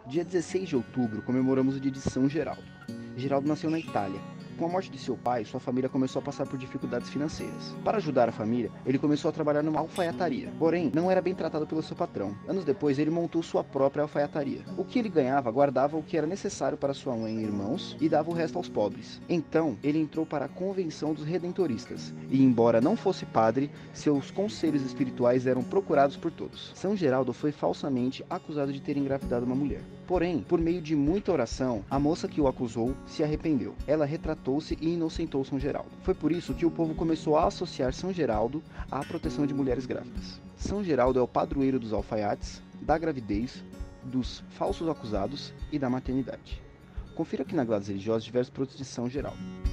Dia 16 de outubro comemoramos o dia de São Geraldo. Geraldo nasceu na Itália. Com a morte de seu pai, sua família começou a passar por dificuldades financeiras. Para ajudar a família, ele começou a trabalhar numa alfaiataria. Porém, não era bem tratado pelo seu patrão. Anos depois, ele montou sua própria alfaiataria. O que ele ganhava, guardava o que era necessário para sua mãe e irmãos e dava o resto aos pobres. Então, ele entrou para a Convenção dos Redentoristas. E, embora não fosse padre, seus conselhos espirituais eram procurados por todos. São Geraldo foi falsamente acusado de ter engravidado uma mulher. Porém, por meio de muita oração, a moça que o acusou se arrependeu. Ela retratou-se e inocentou São Geraldo. Foi por isso que o povo começou a associar São Geraldo à proteção de mulheres grávidas. São Geraldo é o padroeiro dos alfaiates, da gravidez, dos falsos acusados e da maternidade. Confira aqui na Gladys Religiosa diversos produtos de São Geraldo.